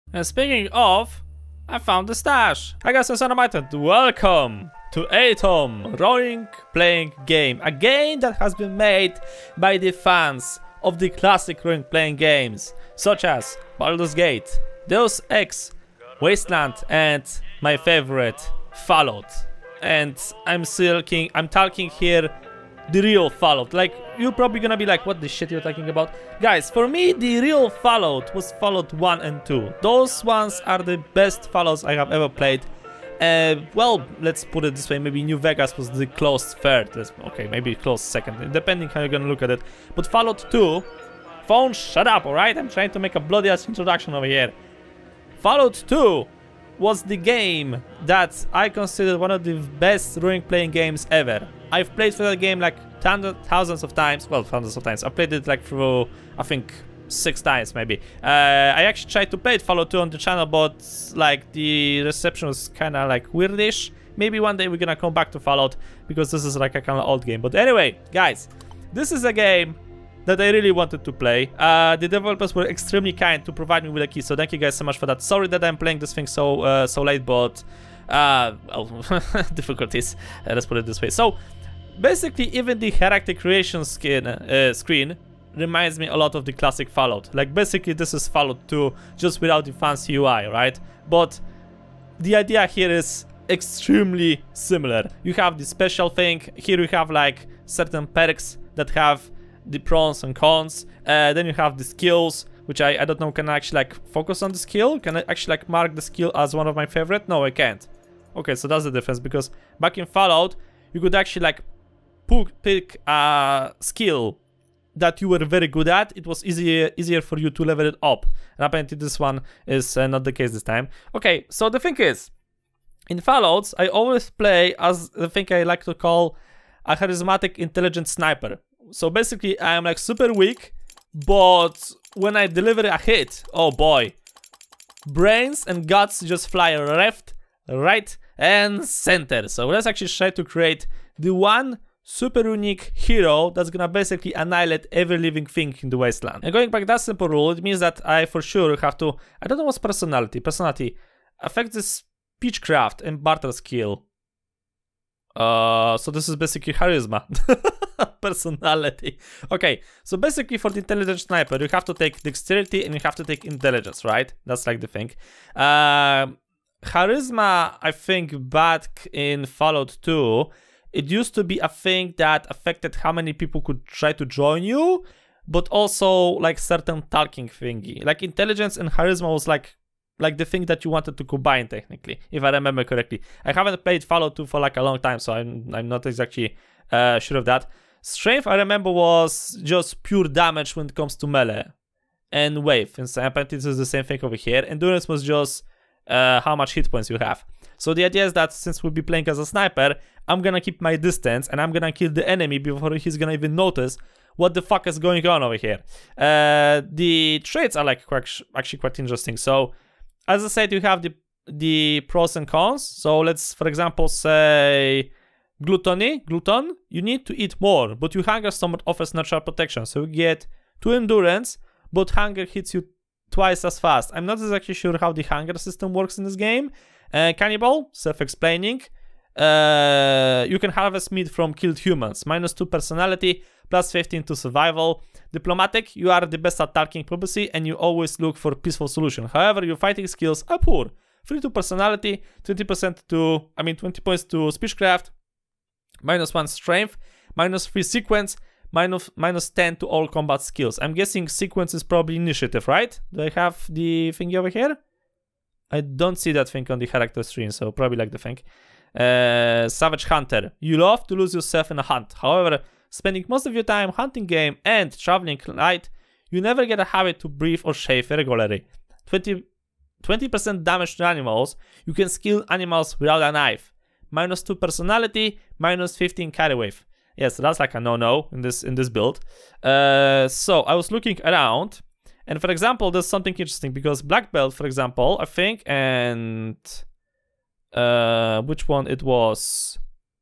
And speaking of, I found the stash. Hi guys, I'm Neodyinamite. Welcome to Atom role-playing game. A game that has been made by the fans of the classic role-playing games, such as Baldur's Gate, Deus Ex, Wasteland, and my favorite, Fallout. And I'm talking here the real Fallout. Like, you're probably gonna be like, what the shit you're talking about? Guys, for me, the real Fallout was Fallout 1 and 2. Those ones are the best Fallouts I have ever played. Well, let's put it this way, maybe New Vegas was the close third. Okay, maybe close second, depending how you're gonna look at it. But Fallout 2, phone, shut up, alright? I'm trying to make a bloody ass introduction over here. Fallout 2 was the game that I consider one of the best role-playing games ever. I've played for that game like thousands of times. Well, thousands of times. I played it like through, I think, 6 times maybe. I actually tried to play Fallout 2 on the channel, but like the reception was kind of like weirdish. Maybe one day we're gonna come back to Fallout because this is like a kind of old game. But anyway, guys, this is a game that I really wanted to play. The developers were extremely kind to provide me with a key, so thank you guys so much for that. Sorry that I'm playing this thing so late, but well, difficulties. Let's put it this way. So basically, even the character creation screen reminds me a lot of the classic Fallout. Like basically, this is Fallout 2 just without the fancy UI, right? But the idea here is extremely similar. You have the special thing. Here you have like certain perks that have the pros and cons. Then you have the skills, which I don't know, can I actually like focus on the skill? Can I actually like mark the skill as one of my favorite? No, I can't. Okay, so that's the difference, because back in Fallout, you could actually like pick a skill that you were very good at. It was easier for you to level it up. And apparently this one is not the case this time. Okay, so the thing is, in Fallouts, I always play as the thing I like to call a charismatic, intelligent sniper. So basically, I am like super weak, but when I deliver a hit, oh boy, brains and guts just fly left, right, and center. So let's actually try to create the one super unique hero that's gonna basically annihilate every living thing in the wasteland. And going back to that simple rule, it means that I for sure have to, I don't know what's personality affects the speechcraft and barter skill. So this is basically charisma. Personality. Okay, so basically for the intelligent sniper, you have to take dexterity and you have to take intelligence, right? That's like the thing. Charisma, I think back in Fallout 2, it used to be a thing that affected how many people could try to join you, but also like certain talking thingy. Like intelligence and charisma was like the thing that you wanted to combine technically, if I remember correctly. I haven't played Fallout 2 for like a long time, so I'm not exactly sure of that. Strength, I remember, was just pure damage when it comes to melee and wave. And apparently this is the same thing over here. Endurance was just how much hit points you have. So the idea is that since we'll be playing as a sniper, I'm gonna keep my distance and I'm gonna kill the enemy before he's gonna even notice what the fuck is going on over here. The traits are like actually quite interesting. So as I said, you have the pros and cons. So let's, for example, say glutton, you need to eat more, but your hunger stomach offers natural protection. So you get 2 endurance, but hunger hits you twice as fast. I'm not exactly sure how the hunger system works in this game. Cannibal, self-explaining. You can harvest meat from killed humans. -2 personality, +15 to survival. Diplomatic, you are the best at talking diplomacy and you always look for peaceful solution. However, your fighting skills are poor. 3 to personality, 20 points to speechcraft, -1 strength, -3 sequence, -10 to all combat skills. I'm guessing sequence is probably initiative, right? Do I have the thingy over here? I don't see that thing on the character screen, so probably like the thing. Savage Hunter. You love to lose yourself in a hunt. However, spending most of your time hunting game and traveling light, you never get a habit to breathe or shave regularly. 20% damage to animals. You can kill animals without a knife. -2 personality, -15 carry wave. Yes, that's like a no-no in this build. So I was looking around, and for example, there's something interesting because black belt, for example, I think, and which one it was?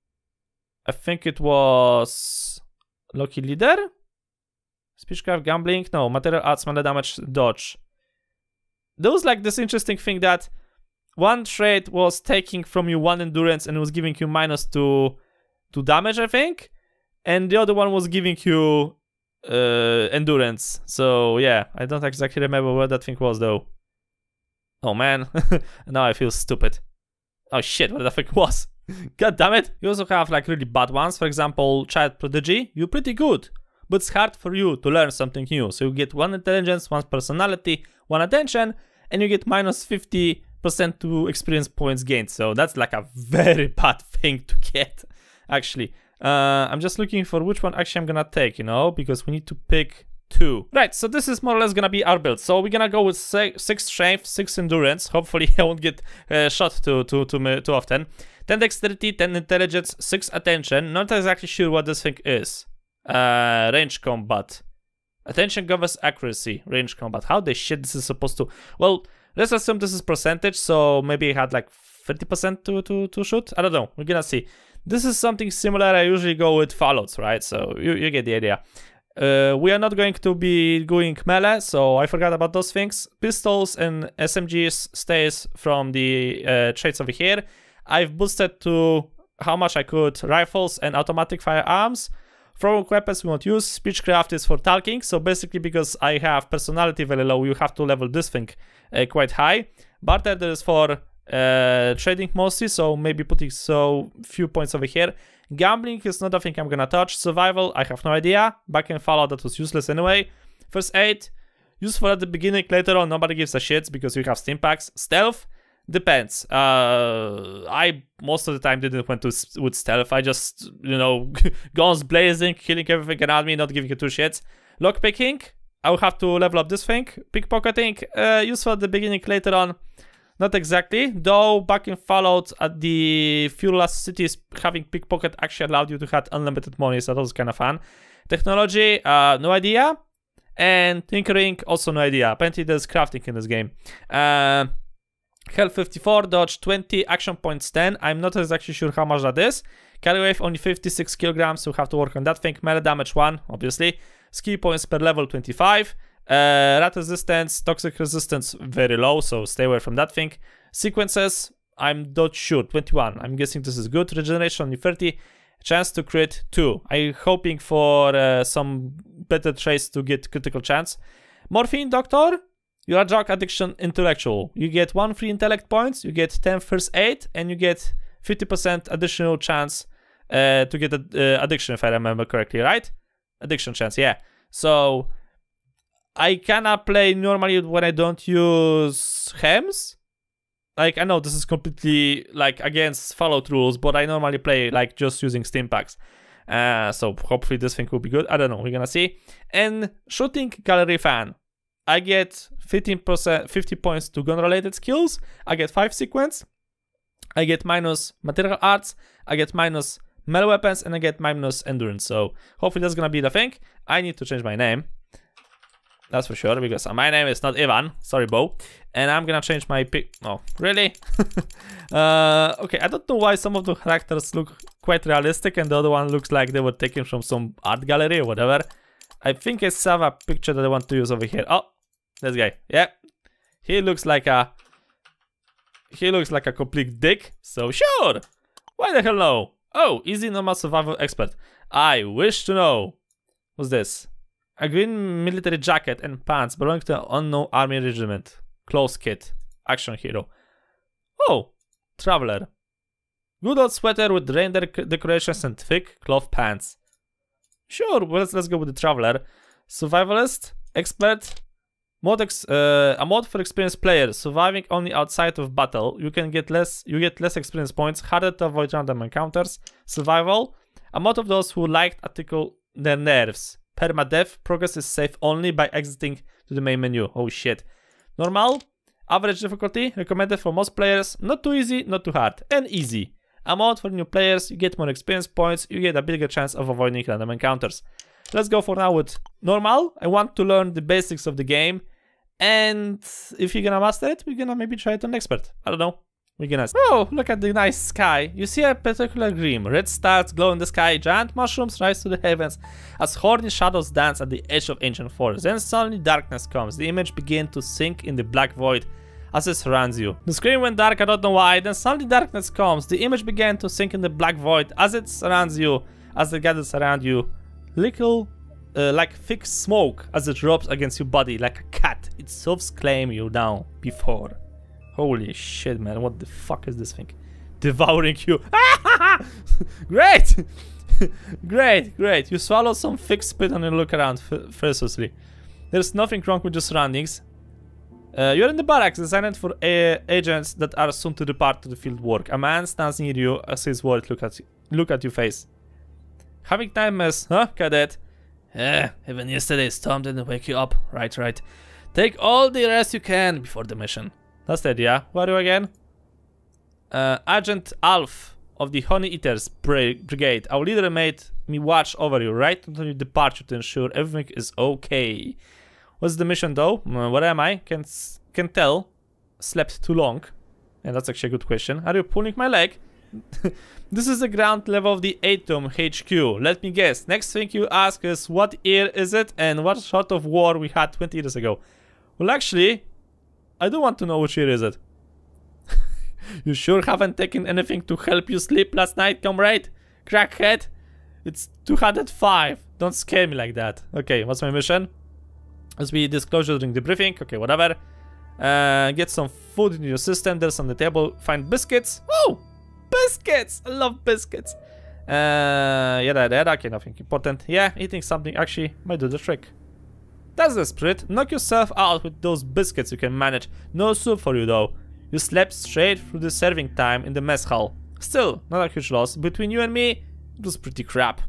I think it was Lucky Leader? Speechcraft, gambling? No, material arts, melee damage, dodge. there was like this interesting thing that one trait was taking from you 1 endurance and was giving you -2 to damage, I think. And the other one was giving you endurance. So yeah, I don't exactly remember what that thing was though. Oh man, now I feel stupid. Oh shit, what the fuck was? God damn it. You also have like really bad ones. For example, Child Prodigy, you're pretty good, but it's hard for you to learn something new. So you get 1 intelligence, 1 personality, 1 attention, and you get -50% to experience points gained. So that's like a very bad thing to get, actually. I'm just looking for which one actually I'm gonna take, you know, because we need to pick 2. Right, so this is more or less gonna be our build. So we're gonna go with 6 strength, 6 endurance. Hopefully I won't get shot too often. 10 dexterity, 10 intelligence, 6 attention. Not exactly sure what this thing is. Range combat. Attention governs accuracy. Range combat. How the shit this is supposed to... Well, let's assume this is percentage, so maybe it had like 30% to shoot. I don't know. We're gonna see. This is something similar. I usually go with Fallouts, right? So you get the idea. We are not going to be going melee, so I forgot about those things. Pistols and SMGs stays from the traits over here. I've boosted to how much I could rifles and automatic firearms. Throwing weapons we won't use. Speechcraft is for talking, so basically because I have personality very low, you have to level this thing quite high. Barter is for trading mostly, so maybe putting few points over here. Gambling is not a thing I'm gonna touch. Survival, I have no idea. Back in Fallout that was useless anyway. First aid, useful at the beginning, later on nobody gives a shit because you have stim packs. Stealth, depends. I most of the time didn't went with stealth. I just, you know, guns blazing, killing everything around me, not giving a 2 shits. Lockpicking, I will have to level up this thing. Pickpocketing, useful at the beginning, later on. Not exactly, though back in Fallout at the Fuelless cities, having pickpocket actually allowed you to have unlimited money, so that was kind of fun. Technology, no idea. And tinkering, also no idea. Apparently there's crafting in this game. Health 54, dodge 20, action points 10. I'm not exactly sure how much that is. Carry weight only 56 kilograms, so we have to work on that thing. Melee damage 1, obviously. Skill points per level 25. Rat resistance, toxic resistance very low, so stay away from that thing. Sequences, I'm not sure, 21. I'm guessing this is good. Regeneration only 30. Chance to crit 2. I'm hoping for some better traits to get critical chance. Morphine doctor, you are drug addiction intellectual. You get 1 free intellect points, you get 10 first aid, and you get 50% additional chance to get addiction, if I remember correctly, right? Addiction chance, yeah. So I cannot play normally when I don't use hems. Like, I know this is completely like against Fallout rules, but I normally play like just using stim packs. So hopefully this thing will be good. I don't know, we're gonna see. And shooting gallery fan. I get 15%, 50 points to gun related skills. I get 5 sequence. I get minus material arts. I get minus melee weapons, and I get minus endurance. So hopefully that's gonna be the thing. I need to change my name. That's for sure, because my name is not Ivan. Sorry, Bo. And I'm gonna change my pick. Oh, really? Okay, I don't know why some of the characters look quite realistic and the other one looks like they were taken from some art gallery or whatever. I think I have a picture that I want to use over here. Oh, this guy. Yeah. He looks like a complete dick. So sure. Why the hell no? Oh, easy normal survival expert. I wish to know. What's this? A green military jacket and pants belonging to an unknown army regiment. Clothes kit. Action hero. Oh, traveler. Good old sweater with reindeer decorations and thick cloth pants. Sure, well, let's go with the traveler. Survivalist, expert, a mod for experienced players. Surviving only outside of battle. You get less experience points. Harder to avoid random encounters. Survival. A mod of those who like to tickle their nerves. Permadeath, progress is safe only by exiting to the main menu. Oh shit. Normal, average difficulty, recommended for most players. Not too easy, not too hard. And easy. A mod for new players, you get more experience points, you get a bigger chance of avoiding random encounters. Let's go for now with normal. I want to learn the basics of the game. And if you're gonna master it, we're gonna maybe try it on expert. I don't know. We're gonna... Oh, look at the nice sky. You see a particular gleam. Red stars glow in the sky. Giant mushrooms rise to the heavens as horny shadows dance at the edge of ancient forests. Then suddenly darkness comes. The image begins to sink in the black void as it surrounds you. The screen went dark, I don't know why. Then suddenly darkness comes. The image began to sink in the black void as it surrounds you. As it gathers around you. Little... like thick smoke as it rubs against your body like a cat. It soft claim you down before. Holy shit, man. What the fuck is this thing? Devouring you. Great! Great. You swallow some thick spit and you look around furiously. There's nothing wrong with your surroundings. You're in the barracks designed for agents that are soon to depart to the field work. A man stands near you as his words look at your face. Having nightmares, huh, cadet? Even yesterday's storm didn't wake you up. Right. Take all the rest you can before the mission. That's the idea. Who are you again? Agent Alf of the Honey Eaters Brigade. Our leader made me watch over you right until your departure to ensure everything is okay. What's the mission though? Where am I? Can tell. Slept too long. And that's actually a good question. Are you pulling my leg? This is the ground level of the Atom HQ. Let me guess. Next thing you ask is what year is it and what sort of war we had 20 years ago. Well, actually, I do want to know which year is it. You sure haven't taken anything to help you sleep last night, comrade? Crackhead? It's 205. Don't scare me like that. Okay, what's my mission? As we disclosure during the briefing. Okay, whatever. Get some food in your system. There's on the table. Find biscuits. Oh! Biscuits! I love biscuits. Yada. Okay, nothing important. Yeah, eating something actually might do the trick. That's the spirit. Knock yourself out with those biscuits you can manage. No soup for you though. You slept straight through the serving time in the mess hall. Still, not a huge loss. Between you and me, it was pretty crap.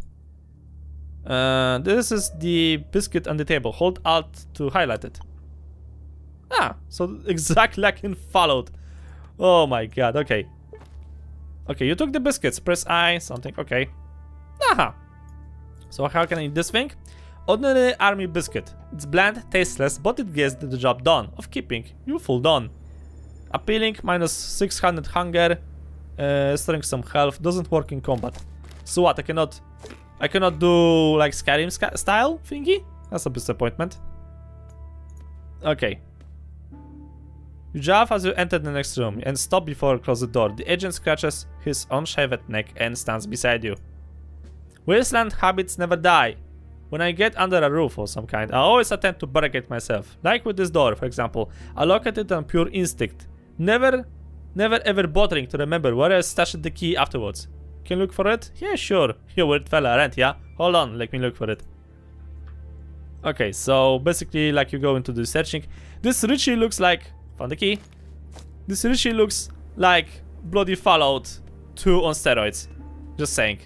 This is the biscuit on the table. Hold Alt to highlight it. Ah, so exactly like in Fallout. Oh my god, okay. Okay, you took the biscuits. Press I, something, okay. Aha! So how can I eat this thing? Ordinary army biscuit. It's bland, tasteless, but it gets the job done. Of keeping you full done. Appealing, minus 600 hunger. Storing some health. Doesn't work in combat. So what, I cannot do like Skyrim style thingy? That's a disappointment. Okay. You jump as you enter the next room and stop before you close the door. The agent scratches his unshaved neck and stands beside you. Wasteland habits never die. When I get under a roof of some kind, I always attempt to barricade myself. Like with this door, for example. I lock at it on pure instinct. Never ever bothering to remember where I stashed the key afterwards. Can you look for it? Yeah, sure. You weird fella, aren't ya? Hold on, let me look for it. Okay, so basically like you go into the searching. This richly looks like... Found the key. This richly looks like bloody Fallout 2 on steroids. Just saying.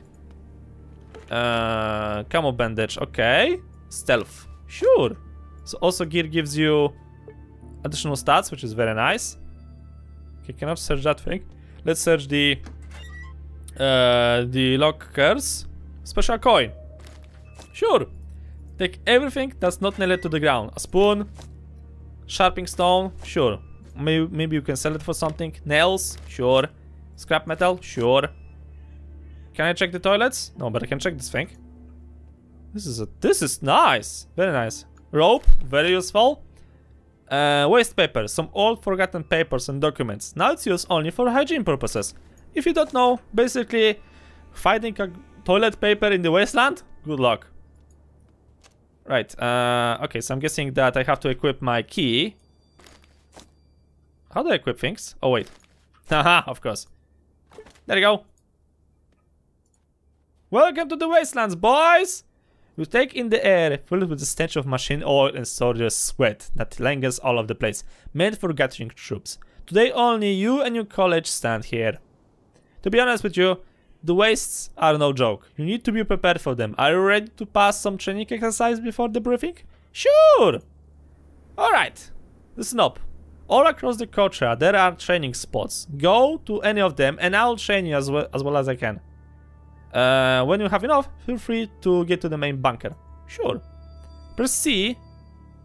Camo bandage, okay. Stealth, sure. So also gear gives you additional stats, which is very nice. Okay, cannot search that thing. Let's search the lockers. Special coin, sure. Take everything that's not nailed to the ground. A spoon, sharpening stone, sure. Maybe you can sell it for something. Nails, sure. Scrap metal, sure. Can I check the toilets? No, but I can check this thing. This is nice. Very nice. Rope, very useful. Waste paper, some old forgotten papers and documents. Now it's used only for hygiene purposes. If you don't know, basically finding a toilet paper in the wasteland, good luck. Right, okay, so I'm guessing that I have to equip my key. How do I equip things? Oh wait. Haha, of course. There you go. Welcome to the wastelands, boys! You take in the air filled with the stench of machine oil and soldiers' sweat that lingers all over the place, meant for gathering troops. Today only you and your college stand here. To be honest with you, the wastes are no joke. You need to be prepared for them. Are you ready to pass some training exercise before the briefing? Sure! Alright, listen up. All across the culture there are training spots. Go to any of them and I'll train you as well as I can. When you have enough, feel free to get to the main bunker. Sure. Press C.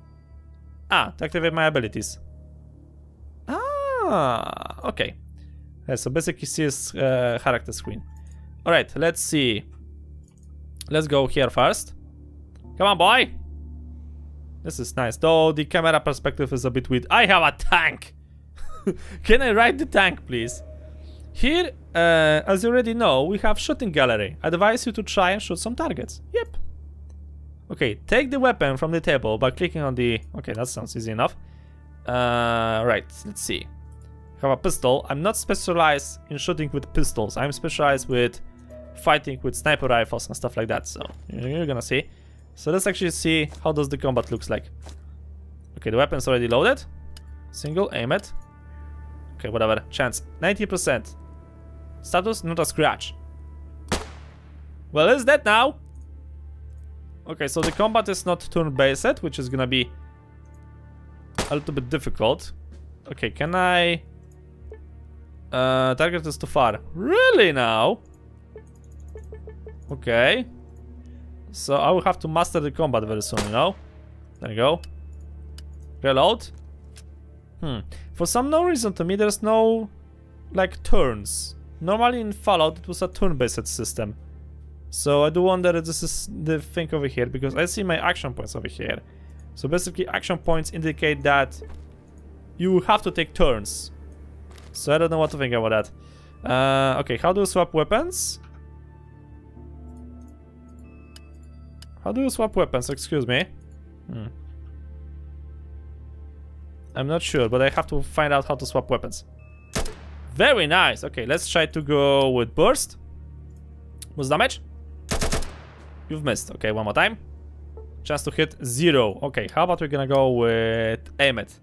To activate my abilities. Okay. Yeah, so basically see his character screen. Alright, let's see. Let's go here first. Come on, boy! This is nice, though the camera perspective is a bit weird. I have a tank! Can I ride the tank, please? Here, as you already know, we have shooting gallery. I advise you to try and shoot some targets. Yep. Okay, take the weapon from the table by clicking on the... Okay, that sounds easy enough. Right, let's see. I have a pistol. I'm not specialized in shooting with pistols. I'm specialized with fighting with sniper rifles and stuff like that. So, you're gonna see. So let's actually see how does the combat looks like. Okay, the weapon's already loaded. Single, aim it. Okay, whatever. Chance, 90%. Status, not a scratch. Well, it's dead now. Okay, so the combat is not turn-based, which is gonna be a little bit difficult. Okay, can I... target is too far. Really now? Okay. So I will have to master the combat very soon, you know? There you go. Reload. For some no reason to me, there's no, like, turns. Normally in Fallout, it was a turn-based system. So I do wonder if this is the thing over here, because I see my action points over here. So basically, action points indicate that you have to take turns. So I don't know what to think about that. Okay, how do you swap weapons? How do you swap weapons? Excuse me. I'm not sure, but I have to find out how to swap weapons. Very nice. Okay, let's try to go with burst. What's damage? You've missed. Okay, one more time. Chance to hit 0. Okay, how about we're gonna go with aim it?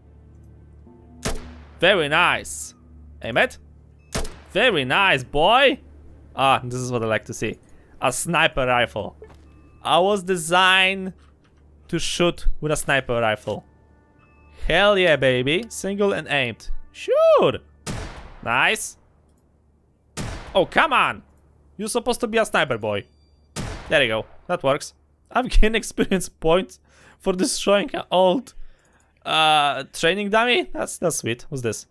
Very nice. Aim it. Very nice, boy. Ah, this is what I like to see. A sniper rifle. I was designed to shoot with a sniper rifle. Hell yeah, baby. Single and aimed. Sure. Nice. Oh, come on. You're supposed to be a sniper, boy. There you go. That works. I've gained experience points for destroying an old training dummy. That's sweet. What's this?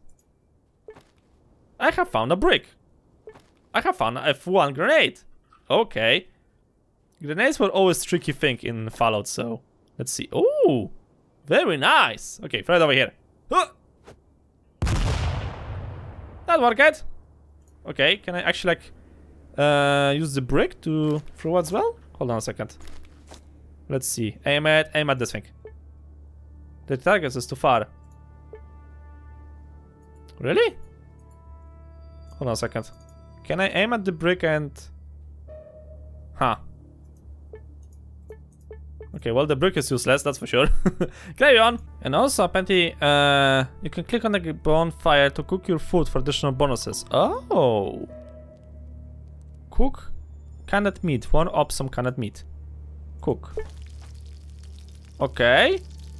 I have found a brick. I have found a F1 grenade. Okay. Grenades were always a tricky thing in Fallout, so let's see. Oh, very nice. Okay, throw it over here. That worked. Okay, can I actually like use the brick to throw as well? Hold on a second. Let's see. Aim at this thing. The target is too far. Really? Hold on a second. Can I aim at the brick and... Huh. Okay, well, the brick is useless, that's for sure. Carry on. And also, apparently, you can click on the bonfire to cook your food for additional bonuses. Oh. Cook canned meat. One up some canned meat. Cook. Okay.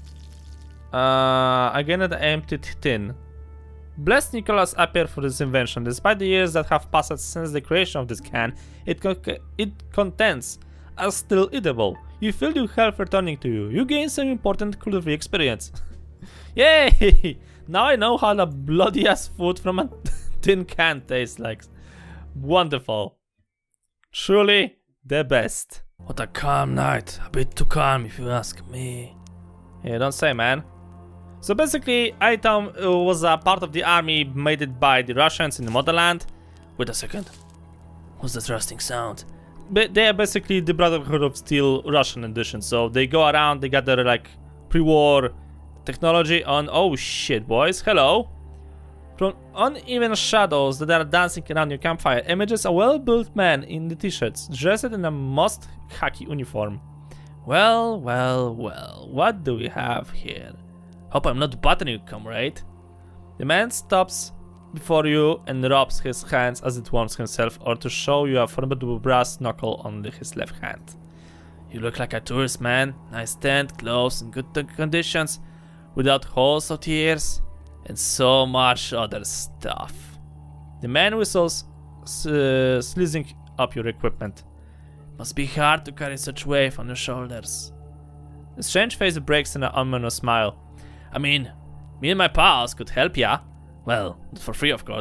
Again, an empty tin. Blessed Nicholas appeared for this invention. Despite the years that have passed since the creation of this can, it contents are still eatable. You feel your health returning to you. You gain some important culinary experience. Yay! Now I know how the bloody ass food from a tin can tastes like. Wonderful. Truly the best. What a calm night. A bit too calm if you ask me. Yeah, don't say, man. So basically, Item was a part of the army made by the Russians in the motherland. Wait a second. What's that rusting sound? But they are basically the Brotherhood of Steel Russian edition. So they go around, they got their like pre-war technology on. Oh shit, boys. Hello. From uneven shadows that are dancing around your campfire emerges a well-built man in the t-shirts, dressed in a most khaki uniform. Well, well, well. What do we have here? Hope I'm not bothering you, comrade. The man stops before you and rubs his hands as it warms himself, or to show you a formidable brass knuckle on his left hand. You look like a tourist, man. Nice tent, clothes in good conditions, without holes or tears, and so much other stuff. The man whistles, sleazing up your equipment. Must be hard to carry such weight on your shoulders. The strange face breaks in an ominous smile. I mean, me and my pals could help ya. Well, not for free, of course.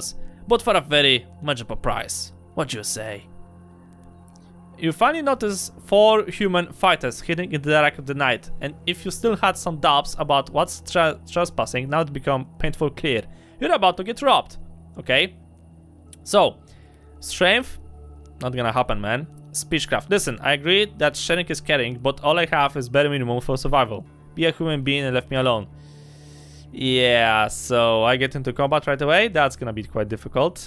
but for a very manageable price. What do you say? You finally notice 4 human fighters hiding in the dark of the night, and if you still had some doubts about what's trespassing, now it become painful clear. You're about to get robbed. Okay. So, strength, not gonna happen, man. Speechcraft. Listen, I agree that sharing is caring, but all I have is bare minimum for survival. Be a human being and left me alone. Yeah, so I get into combat right away. That's gonna be quite difficult.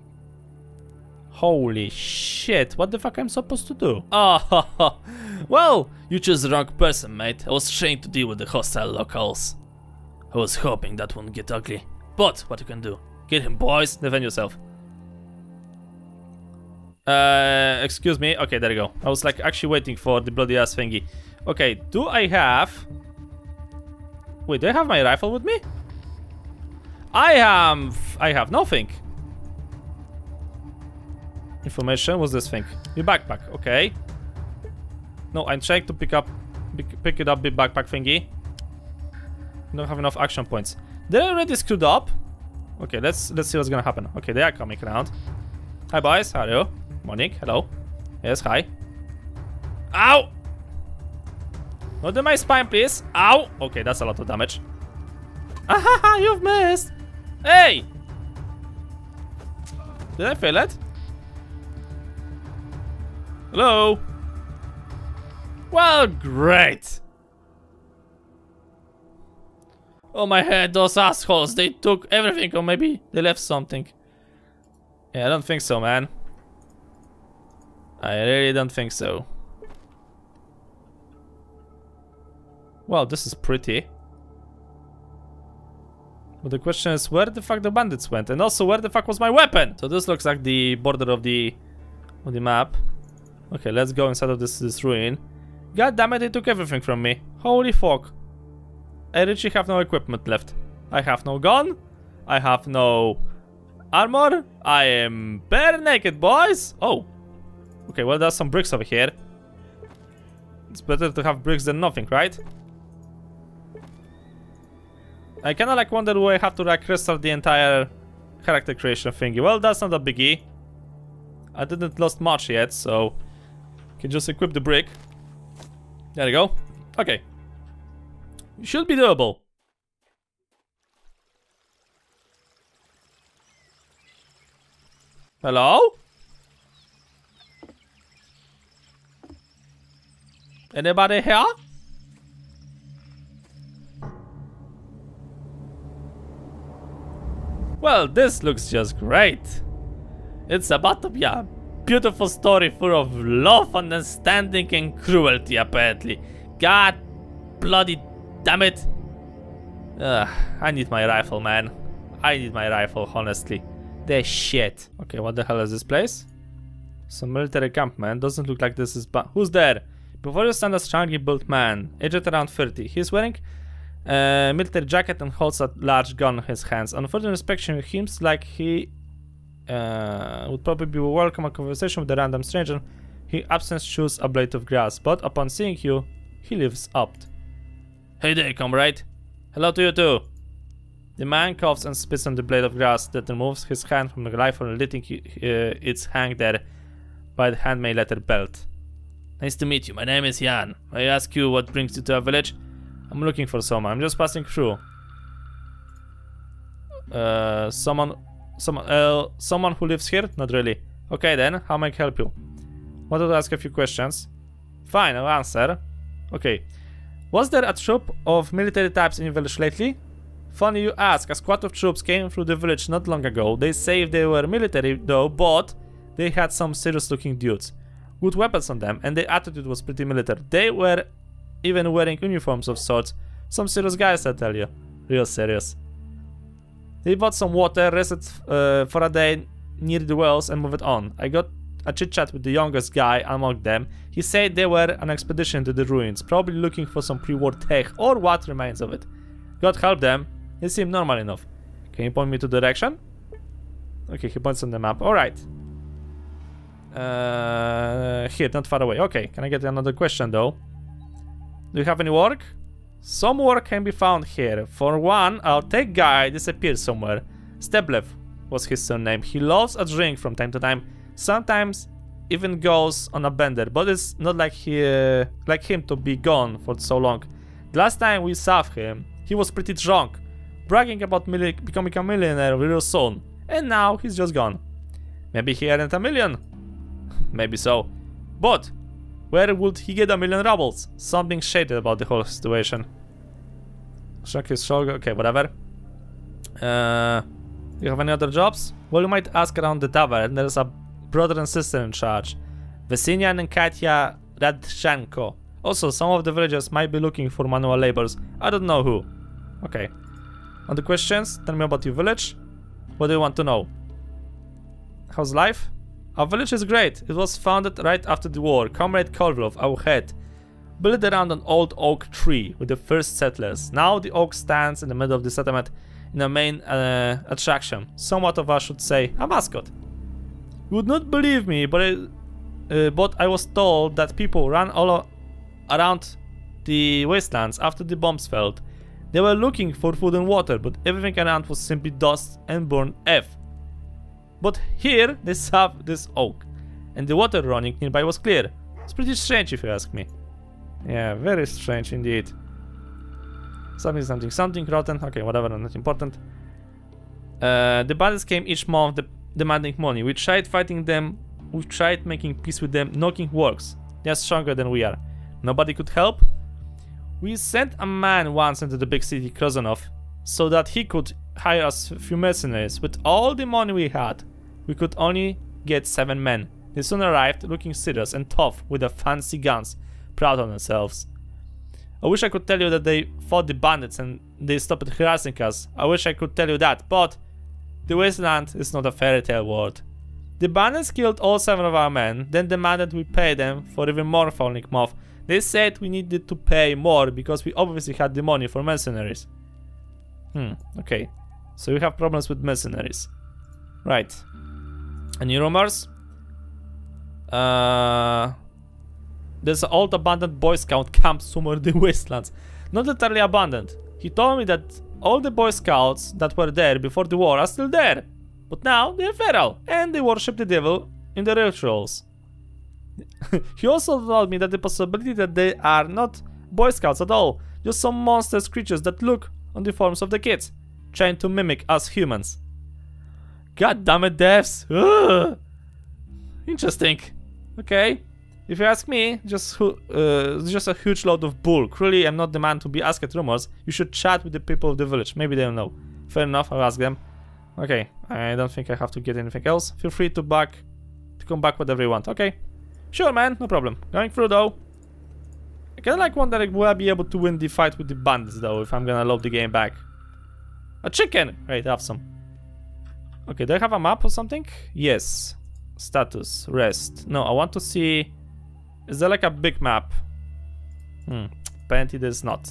Holy shit, what the fuck I'm supposed to do? Oh, well, you chose the wrong person, mate. I was trained to deal with the hostile locals. I was hoping that wouldn't get ugly. But, what you can do? Get him, boys. Defend yourself. Excuse me. Okay, there you go. I was like actually waiting for the bloody ass thingy. Okay, do I have... Wait, do I have my rifle with me? I have nothing. Information, what's this thing? Your backpack, okay. No, I'm trying to pick it up, the backpack thingy. Don't have enough action points. They're already screwed up. Okay, let's see what's gonna happen. Okay, they are coming around. Hi boys, how are you? Morning, hello. Yes, hi. Ow! Not in my spine, please. Ow! Okay, that's a lot of damage. Ahaha, you've missed! Hey! Did I fail it? Hello? Well, great! Oh my head, those assholes, they took everything, or maybe they left something. Yeah, I don't think so, man. I really don't think so. Well, this is pretty. But the question is, where the fuck the bandits went? And also, where the fuck was my weapon? So this looks like the border of the map. Okay, let's go inside of this ruin. God damn it, they took everything from me. Holy fuck. I literally have no equipment left. I have no gun. I have no armor. I am bare naked, boys. Oh. Okay, well, there's some bricks over here. It's better to have bricks than nothing, right? I kinda like wonder do I have to like restart the entire character creation thingy. Well, that's not a biggie. I didn't lost much yet, so can just equip the brick. There you go. Okay. Should be doable. Hello? Anybody here? Well, this looks just great. It's about to be a beautiful story full of love, understanding, and cruelty, apparently. God bloody damn it. I need my rifle, man. I need my rifle, honestly. They're shit. Okay, what the hell is this place? Some military camp, man. Doesn't look like this is... Who's there? Before you stand a strongly built man, aged around 30. He's wearing a military jacket and holds a large gun in his hands. On further inspection, it seems like he would probably welcome a conversation with a random stranger. He absently chews a blade of grass, but upon seeing you, he lives up. Hey there, comrade. Hello to you too. The man coughs and spits on the blade of grass that removes his hand from the rifle, letting its hang there by the handmade leather belt. Nice to meet you. My name is Jan. May I ask you what brings you to our village? I'm looking for someone. I'm just passing through. Someone who lives here? Not really. Okay then, how may I help you? Wanted to ask a few questions. Fine, I'll answer. Okay. Was there a troop of military types in your village lately? Funny you ask. A squad of troops came through the village not long ago. They say they were military though, but they had some serious looking dudes. Good weapons on them, and their attitude was pretty military. They were even wearing uniforms of sorts. Some serious guys, I tell you. Real serious. They bought some water, rested for a day near the wells, and moved on. I got a chit chat with the youngest guy among them. He said they were on an expedition to the ruins, probably looking for some pre-war tech or what remains of it. God help them. They seem normal enough. Can you point me to the direction? Okay, he points on the map. Alright. Here, not far away. Okay, can I get another question though? Do you have any work? Some work can be found here. For one, our tech guy disappeared somewhere. Step left. was his surname. He loves a drink from time to time. Sometimes even goes on a bender, but it's not like him to be gone for so long. The last time we saw him, he was pretty drunk, bragging about becoming a millionaire real soon, and now he's just gone. Maybe he earned $1 million. Maybe so. But where would he get $1 million rubles? Something shady about the whole situation. Shock his shoulder. Okay, whatever. You have any other jobs? Well, you might ask around the tavern. There's a brother and sister in charge, Vasinian and Katya Radchenko. Also, some of the villagers might be looking for manual laborers. I don't know who. Okay. On the questions, tell me about your village. What do you want to know? How's life? Our village is great. It was founded right after the war. Comrade Korlov, our head, built around an old oak tree with the first settlers. Now the oak stands in the middle of the settlement in a main attraction. Somewhat of us should say a mascot. You would not believe me, but I was told that people ran all around the wastelands after the bombs fell. They were looking for food and water, but everything around was simply dust and burned F. But here they saw this oak, and the water running nearby was clear. It's pretty strange if you ask me. Yeah, very strange indeed. Something rotten. Okay, whatever, not important. The bandits came each month demanding money. We tried fighting them, we tried making peace with them, knocking works. They are stronger than we are. Nobody could help? We sent a man once into the big city, Krozanov, so that he could hire us a few mercenaries. With all the money we had, we could only get 7 men. They soon arrived, looking serious and tough with their fancy guns, proud of themselves. I wish I could tell you that they fought the bandits and they stopped harassing us. I wish I could tell you that, but the wasteland is not a fairy tale world. The bandits killed all 7 of our men, then demanded we pay them for even more falling off. They said we needed to pay more because we obviously had the money for mercenaries. Okay. So you have problems with mercenaries. Right. Any rumors? There's an old abandoned Boy Scout camp somewhere in the wastelands. Not entirely abandoned. He told me that all the Boy Scouts that were there before the war are still there. But now they're feral and they worship the devil in their rituals. He also told me that the possibility that they are not Boy Scouts at all, just some monstrous creatures that look on the forms of the kids, trying to mimic us humans. God damn it, devs! Ugh. Interesting. Okay. If you ask me, just a huge load of bull. Clearly, I'm not the man to be asked at rumors. You should chat with the people of the village. Maybe they don't know. Fair enough, I'll ask them. Okay, I don't think I have to get anything else. Feel free to come back whatever you want. Okay. Sure, man, no problem. Going through though. I kinda like wondering will I be able to win the fight with the bandits though, if I'm gonna load the game back. A chicken! Right, I have some. Okay, do I have a map or something? Yes. Status, rest. No, I want to see... Is there like a big map? Apparently there's not.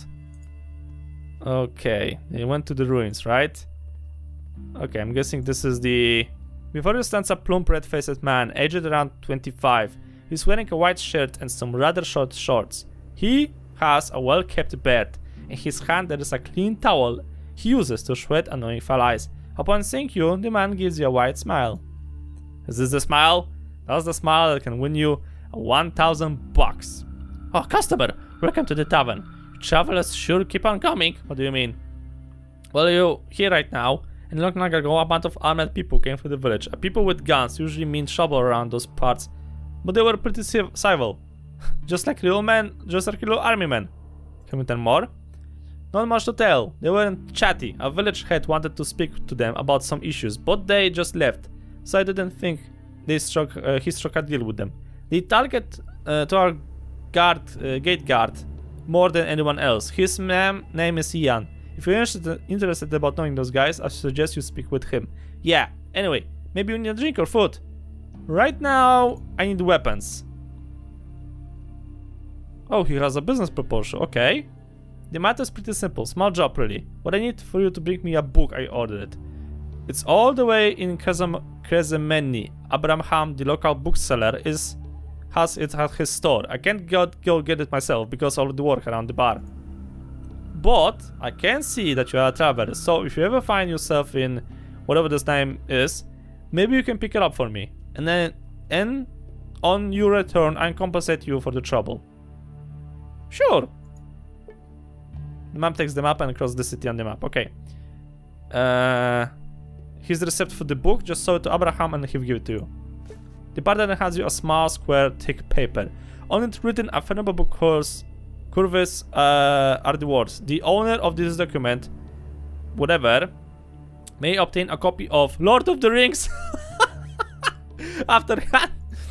Okay, they went to the ruins, right? Okay, I'm guessing this is the... Before you stands a plump red-faced man, aged around 25. He's wearing a white shirt and some rather short shorts. He has a well-kept beard. In his hand there is a clean towel he uses to shred annoying flies. Upon seeing you, the man gives you a wide smile. Is this the smile? That's the smile that can win you 1,000 bucks. Oh, customer, welcome to the tavern. You travelers sure keep on coming. What do you mean? Well, you're here right now, and long time ago a bunch of armed people came through the village. People with guns usually mean trouble around those parts, but they were pretty civil. Just like real men, just like real army men. Can we tell more? Not much to tell. They weren't chatty. A village head wanted to speak to them about some issues, but they just left. So I didn't think he struck a deal with them. They target to our gate guard more than anyone else. His name is Ian. If you're interested about knowing those guys, I suggest you speak with him. Yeah, anyway, maybe you need a drink or food. Right now, I need weapons. Oh, he has a business proposal, okay. The matter is pretty simple, small job really. What I need for you to bring me a book I ordered. It's all the way in Krezemeni. Abraham, the local bookseller, has it at his store. I can't go get it myself because of the work around the bar. But I can see that you are a traveler, so if you ever find yourself in whatever this name is, maybe you can pick it up for me. And then, on your return, I compensate you for the trouble. Sure. The map takes the map and crosses the city on the map. Okay. Here's the receipt for the book. Just show it to Abraham and he'll give it to you. The partner hands you a small, square, thick paper. On it written affirmable curves are the words. The owner of this document, whatever, may obtain a copy of Lord of the Rings after that.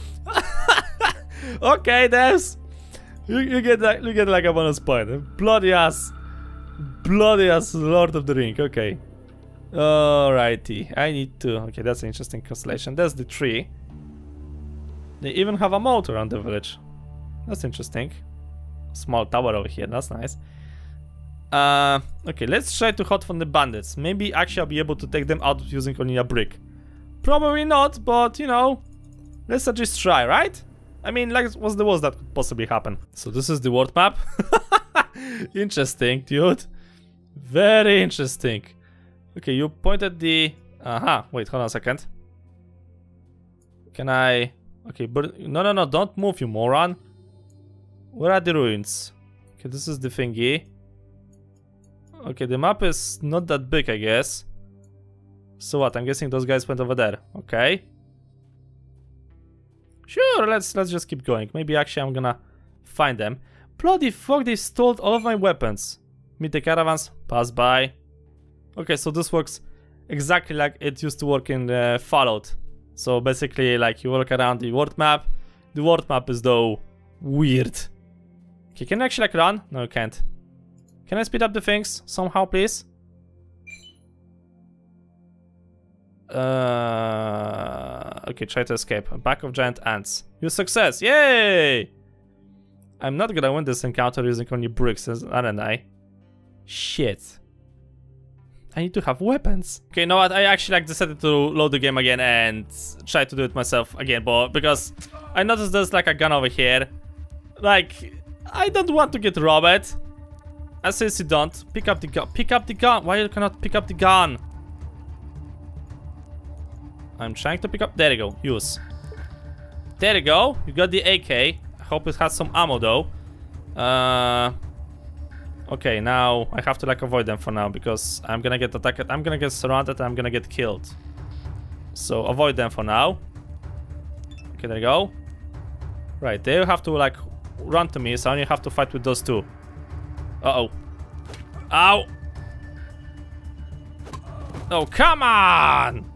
Okay, Devs. You get like a bonus point. Bloody ass Lord of the Ring. Okay. Alrighty. I need to. Okay, that's an interesting constellation. That's the tree. They even have a moat around the village. That's interesting. Small tower over here. That's nice. Okay, let's try to hunt from the bandits. Maybe actually I'll be able to take them out using only a brick. Probably not, but you know, let's just try, right? I mean, like, what's the worst that could possibly happen? So this is the world map. Interesting, dude. Very interesting. Okay, you pointed the... wait, hold on a second. Can I... Okay, but... No, don't move, you moron. Where are the ruins? Okay, this is the thingy. Okay, the map is not that big, I guess. So what? I'm guessing those guys went over there. Okay. Sure, let's just keep going. Maybe actually I'm gonna find them. Bloody fuck, they stole all of my weapons. Meet the caravans, pass by. Okay, so this works exactly like it used to work in Fallout. So basically, like, you walk around the world map. The world map is though weird. Okay, can I actually like run? No, you can't. Can I speed up the things somehow, please? Okay, try to escape. Back of giant ants. You success! Yay! I'm not gonna win this encounter using only bricks, aren't I? Shit. I need to have weapons. Okay, you know what? I actually like decided to load the game again and try to do it myself again, but because I noticed there's like a gun over here. Like, I don't want to get robbed. I since you don't, pick up the gun. Pick up the gun. Why you cannot pick up the gun? I'm trying to pick up. There you go. Use. There you go. You got the AK. I hope it has some ammo though. Okay, now I have to like avoid them for now because I'm gonna get attacked. I'm gonna get surrounded. I'm gonna get killed. So avoid them for now. Okay, there you go. Right, they have to like run to me, so I only have to fight with those two. Uh-oh. Ow! Oh, come on!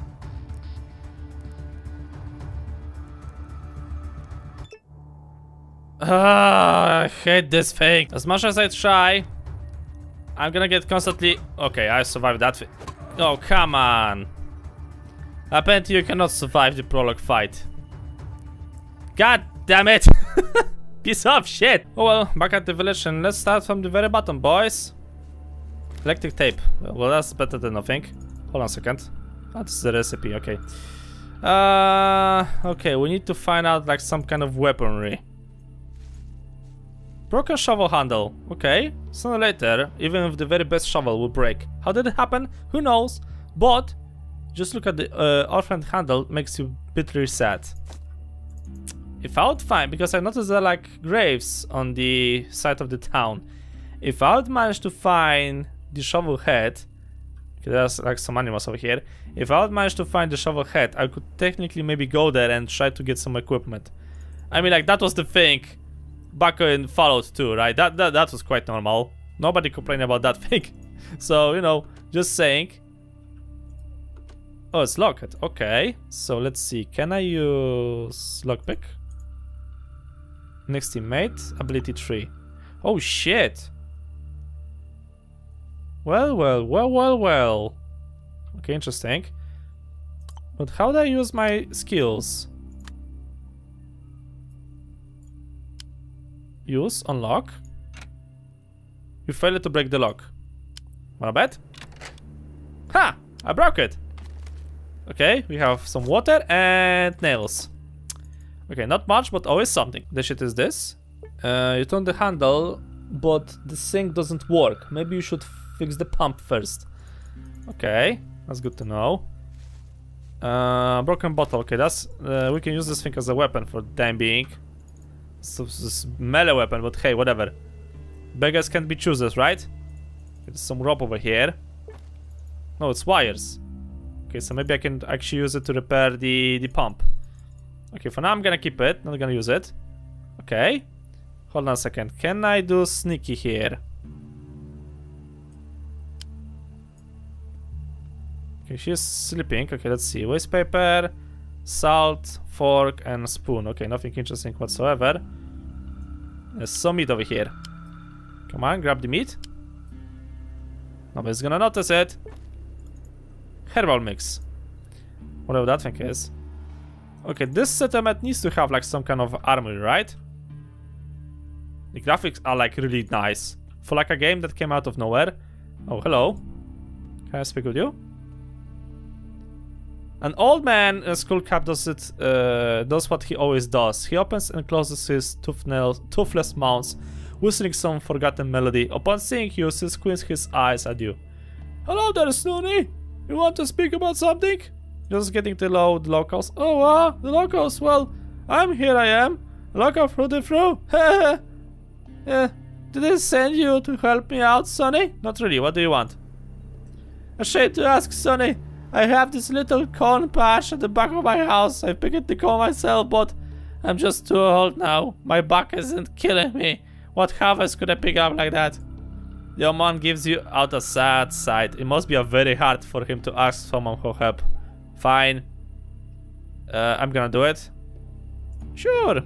I hate this thing. As much as I try, I'm gonna get constantly... Okay, I survived that thing. Oh, come on. Apparently you cannot survive the prologue fight. God damn it! Piece of shit! Oh well, back at the village and let's start from the very bottom, boys. Electric tape. Well, that's better than nothing. Hold on a second. That's the recipe, okay. Okay, we need to find out like some kind of weaponry. Broken shovel handle. Okay. Sooner or later, even if the very best shovel will break. How did it happen? Who knows? But just look at the orphaned handle, makes you bitterly sad. If I would find, because I noticed there are like graves on the side of the town. If I would manage to find the shovel head, okay, there's like some animals over here. If I would manage to find the shovel head, I could technically maybe go there and try to get some equipment. I mean, like, that was the thing back in Fallout 2, right? That was quite normal. Nobody complained about that thing. So, you know, just saying. Oh, it's locked. Okay. So let's see. Can I use lockpick? Next teammate, ability 3. Oh shit. Well. Okay, interesting. But how do I use my skills? Use, unlock. You failed to break the lock. Wanna bet? Ha! I broke it. Okay, we have some water and nails. Okay, not much, but always something. The shit is this. You turn the handle, but the sink doesn't work. Maybe you should fix the pump first. Okay. That's good to know. Broken bottle. Okay, that's we can use this thing as a weapon for the time being. So this melee weapon, but hey, whatever. Beggars can't be choosers, right? There's some rope over here. No, it's wires. Okay, so maybe I can actually use it to repair the pump. Okay, for now I'm gonna keep it, not gonna use it. Okay. Hold on a second. Can I do sneaky here? Okay, she's sleeping. Okay, let's see. Waste paper, salt, fork, and spoon. Okay, nothing interesting whatsoever. There's some meat over here. Come on, grab the meat. Nobody's gonna notice it. Herbal mix. Whatever that thing is. Okay, this settlement needs to have like some kind of armory, right? The graphics are like really nice. For like a game that came out of nowhere. Oh, hello. Can I speak with you? An old man in a skull cap does what he always does. He opens and closes his toothless mouth, whistling some forgotten melody. Upon seeing you, he squints his eyes at you. Hello there, Snoony. You want to speak about something? Just getting to load the locals. Oh, the locals. Well, here I am. Local through the through. Did they send you to help me out, Sonny? Not really. What do you want? A shame to ask, Sonny. I have this little corn patch at the back of my house. I picked the corn myself, but I'm just too old now. My back isn't killing me. What harvest could I pick up like that? Your man gives you out a sad sight. It must be very hard for him to ask someone for help. Fine. I'm gonna do it. Sure.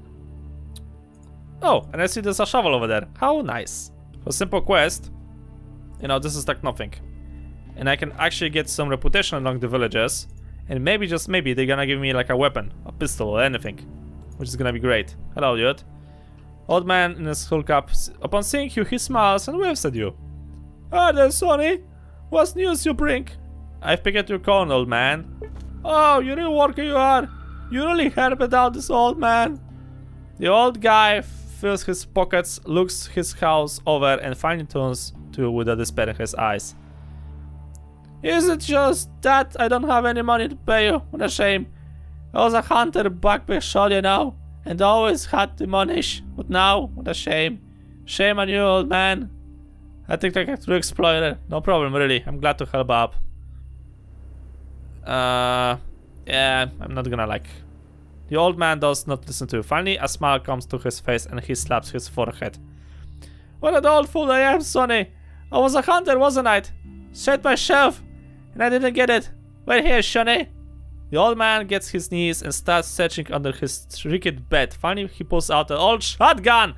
Oh, and I see there's a shovel over there. How nice. For a simple quest, you know, this is like nothing. And I can actually get some reputation among the villagers. And maybe, just maybe, they're gonna give me like a weapon, a pistol or anything. Which is gonna be great. Hello, dude. Old man in a skull cap. Upon seeing you, he smiles and waves at you. Ah, there, Sonny. What news you bring? I've picked your corn, old man. Oh, you real worker you are. You really helped out this old man. The old guy fills his pockets, looks his house over, and finally turns to you with a despair in his eyes. Is it just that I don't have any money to pay you? What a shame. I was a hunter back by shot, you know, and always had the money. But now, what a shame. Shame on you, old man. I think like a true explorer. No problem, really. I'm glad to help up. Yeah, I'm not gonna like. The old man does not listen to you. Finally, a smile comes to his face and he slaps his forehead. What an old fool I am, Sonny. I was a hunter, wasn't I? Shot my shelf, and I didn't get it. Wait here, Sonny. The old man gets his knees and starts searching under his rickety bed. Finally, he pulls out an old shotgun.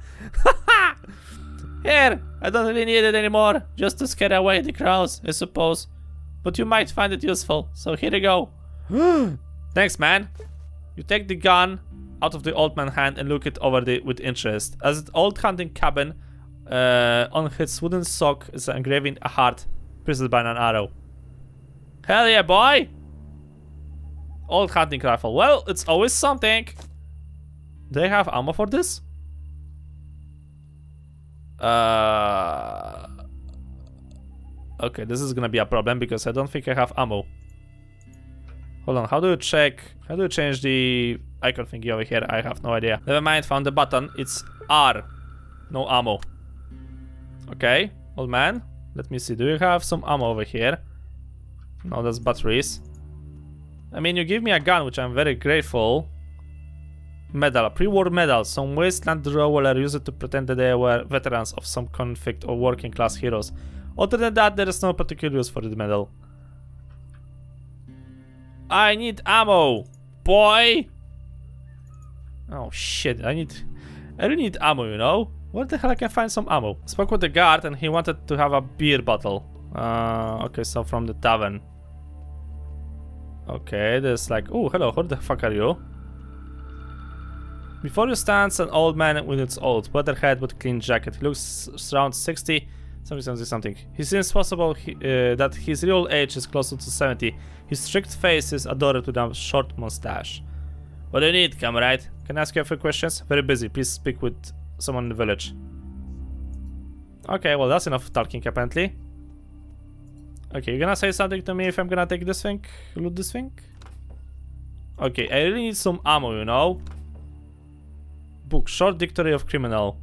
Here, I don't really need it anymore. Just to scare away the crowds, I suppose. But you might find it useful, so here you go. Thanks, man. You take the gun out of the old man's hand and look it over with interest. As the old hunting cabin, on its wooden sock is engraving a heart, pierced by an arrow. Hell yeah, boy! Old hunting rifle. Well, it's always something. Do they have ammo for this? Okay, this is gonna be a problem because I don't think I have ammo. Hold on, how do you check? How do you change the icon thingy over here? I have no idea. Never mind, found the button. It's R. No ammo. Okay, old man. Let me see. Do you have some ammo over here? No, that's batteries. I mean, you give me a gun, which I'm very grateful. Medal, a pre-war medal. Some wasteland dweller used it to pretend that they were veterans of some conflict or working class heroes. Other than that, there is no particular use for the medal. I need ammo, boy. Oh shit! I really need ammo, you know. Where the hell I can find some ammo? I spoke with the guard and he wanted to have a beer bottle. Okay, so from the tavern. Okay, there's like, oh hello, who the fuck are you? Before you stands an old man with its old weathered head with clean jacket. He looks around 60. Something. He seems possible that his real age is closer to 70. His strict face is adorned with a short mustache. What do you need, comrade? Can I ask you a few questions? Very busy. Please speak with someone in the village. Okay, well that's enough talking apparently. Okay, you gonna say something to me if I'm gonna take this thing? Loot this thing? Okay, I really need some ammo, you know? Book, Short Dictionary of Criminal.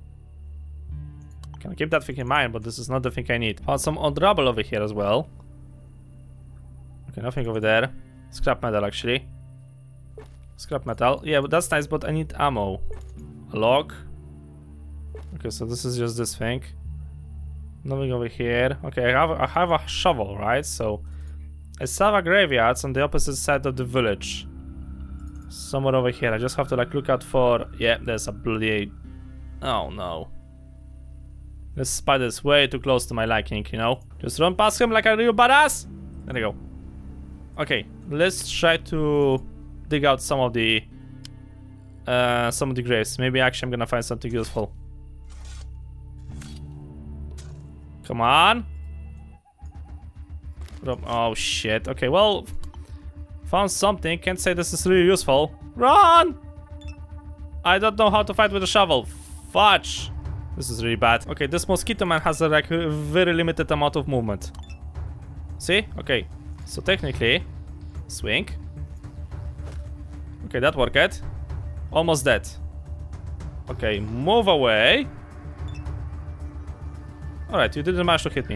Can keep that thing in mind, but this is not the thing I need. Found some odd rubble over here as well. Okay, nothing over there. Scrap metal, actually. Scrap metal. Yeah, but that's nice, but I need ammo. A log. Okay, so this is just this thing. Nothing over here. Okay, I have a shovel, right? So I saw a graveyard on the opposite side of the village. Somewhere over here. I just have to like look out for... Yeah, there's a bloody... Oh no. This spider is way too close to my liking, you know? Just run past him like a real badass! There we go. Okay, let's try to dig out some of the graves. Maybe actually I'm gonna find something useful. Come on! Oh shit, okay, well... Found something, can't say this is really useful. Run! I don't know how to fight with a shovel. Fudge! This is really bad. Okay, this mosquito man has like a very limited amount of movement. See? Okay. So technically, swing. Okay, that worked. Almost dead. Okay, move away. Alright, you didn't manage to hit me.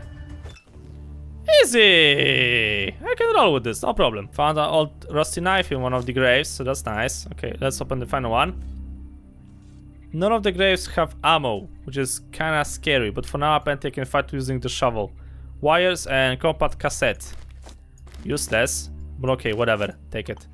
Easy! I can roll with this, no problem. Found an old rusty knife in one of the graves, so that's nice. Okay, let's open the final one. None of the graves have ammo, which is kinda scary, but for now apparently I can fight using the shovel. Wires and compact cassette. Useless, but okay, whatever, take it.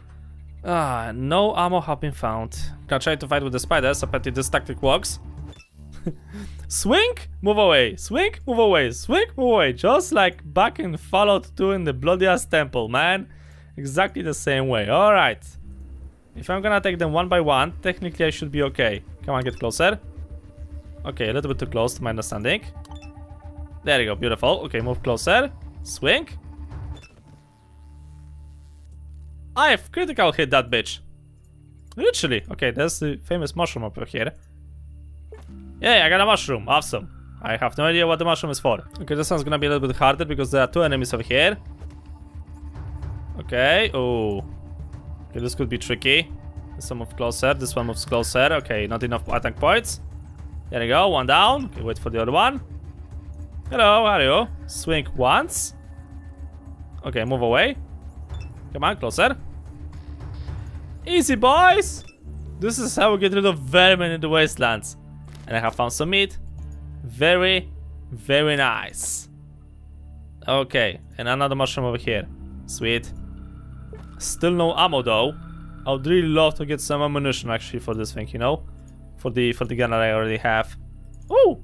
No ammo have been found. Gonna try to fight with the spiders, apparently this tactic works. Swing, move away, swing, move away, swing, move away. Just like back in Fallout 2 in the bloody-ass temple, man. Exactly the same way, alright. If I'm gonna take them one by one, technically I should be okay. Come on, get closer. Okay, a little bit too close to my understanding. There you go, beautiful. Okay, move closer. Swing. I've critical hit that bitch. Literally. Okay, there's the famous mushroom up here. Yeah, I got a mushroom. Awesome. I have no idea what the mushroom is for. Okay, this one's gonna be a little bit harder because there are two enemies over here. Okay, oh. Okay, this could be tricky. This one moves closer, this one moves closer. Okay, not enough attack points. There you go, one down. Okay, wait for the other one. Hello, how are you? Swing once. Okay, move away. Come on, closer. Easy, boys! This is how we get rid of vermin in the wastelands. And I have found some meat. Very, very nice. Okay, and another mushroom over here. Sweet. Still no ammo though. I would really love to get some ammunition actually for this thing, you know? For the gun that I already have. Oh!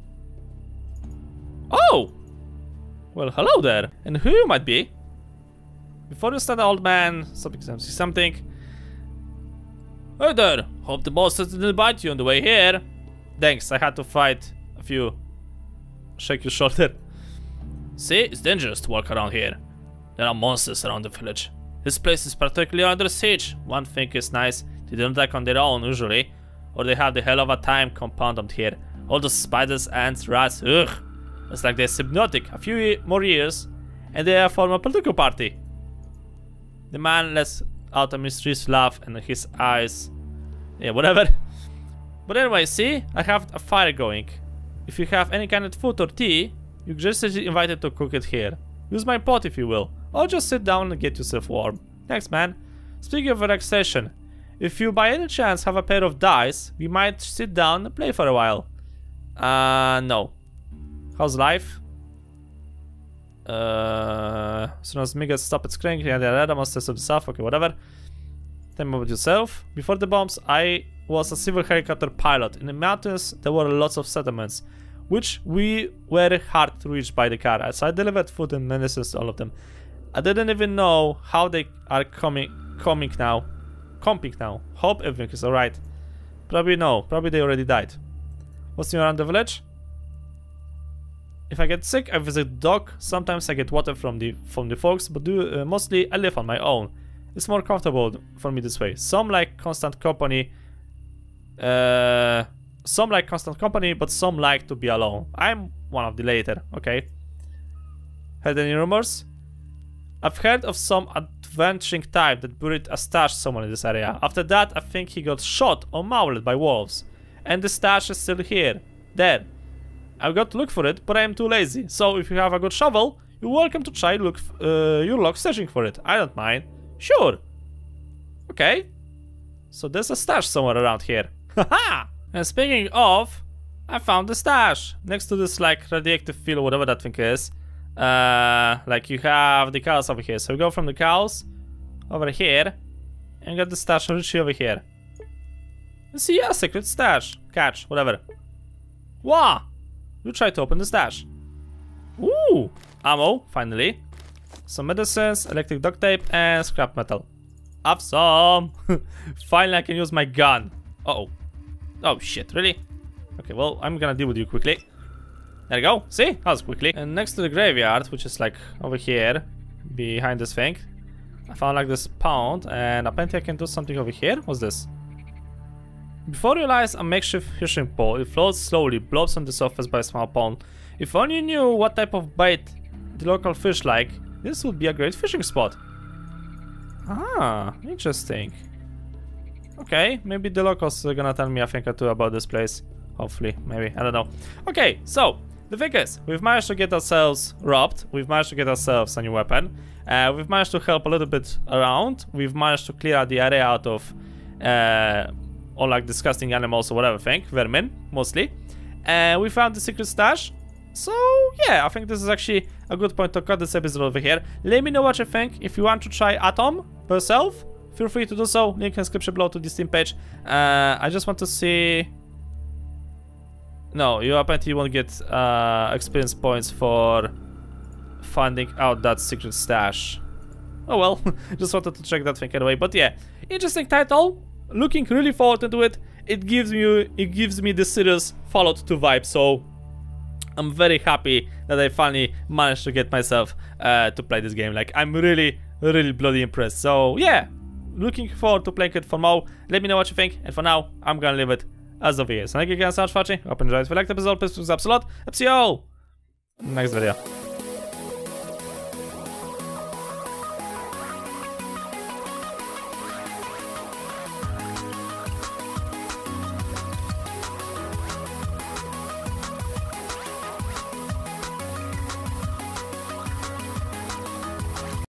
Oh! Well, hello there. And who you might be? Before you start, old man, something. Hey there! Hope the boss didn't bite you on the way here. Thanks, I had to fight a few. Shake your shoulder. See, it's dangerous to walk around here. There are monsters around the village. This place is particularly under siege. One thing is nice, they don't attack on their own usually, or they have the hell of a time compounded here. All the spiders, ants, rats, ugh. It's like they're hypnotic. A few more years, and they form a political party. The man lets out a mysterious laugh, and his eyes, yeah, whatever. But anyway, see, I have a fire going. If you have any kind of food or tea, you're just invited to cook it here. Use my pot if you will, or just sit down and get yourself warm. Thanks, man. Speaking of relaxation, if you by any chance have a pair of dice, we might sit down and play for a while. No. How's life? As soon as me gets stopped screaming, yeah, monsters of the south, okay, whatever. Tell me about yourself. Before the bombs, I was a civil helicopter pilot. In the mountains, there were lots of settlements, which we were hard to reach by the car. So I delivered food and medicines to all of them. I didn't even know how they are comping now. Hope everything is alright. Probably no. Probably they already died. What's new around the village? If I get sick, I visit doc. Sometimes I get water from the folks, but mostly I live on my own. It's more comfortable for me this way. Some like constant company, but some like to be alone. I'm one of the later. Okay. Heard any rumors? I've heard of some adventuring type that buried a stash somewhere in this area. After that, I think he got shot or mauled by wolves. And the stash is still here. There. I've got to look for it, but I am too lazy. So if you have a good shovel, you're welcome to try your luck searching for it. I don't mind. Sure. Okay. So there's a stash somewhere around here. Haha! And speaking of, I found the stash. Next to this like radioactive field, whatever that thing is. Like you have the cows over here. So we go from the cows over here and get the stash literally over here. You see a secret stash. Catch, whatever. Wow! You try to open the stash. Ooh! Ammo, finally. Some medicines, electric duct tape, and scrap metal. Awesome! Finally I can use my gun. Uh-oh. Oh shit, really? Okay, well, I'm gonna deal with you quickly. There you go, see? That was quickly. And next to the graveyard, which is like over here, behind this thing, I found like this pond, and apparently I can do something over here. What's this? Before you realize a makeshift fishing pole, it floats slowly, blobs on the surface by a small pond. If only you knew what type of bait the local fish like, this would be a great fishing spot. Ah, interesting. Okay, maybe the locals are gonna tell me a thing or two about this place. Hopefully, maybe, I don't know. Okay, so, the thing is, we've managed to get ourselves robbed, we've managed to get ourselves a new weapon, we've managed to help a little bit around, we've managed to clear out the area out of all like disgusting animals or whatever thing, vermin, mostly. And we found the secret stash. So, yeah, I think this is actually a good point to cut this episode over here. Let me know what you think. If you want to try Atom by yourself, feel free to do so. Link in the description below to the Steam page. I just want to see... No, you apparently won't get experience points for finding out that secret stash. Oh well, just wanted to check that thing anyway. But yeah, interesting title. Looking really forward to it. It gives me the serious Fallout 2 vibe. So I'm very happy that I finally managed to get myself to play this game. Like, I'm really bloody impressed. So yeah, looking forward to playing it for more. Let me know what you think. And for now, I'm gonna leave it as of here. So thank you guys so much for watching. Hope you enjoyed. If you liked the episode, please subscribe a lot. I'll see you all next video.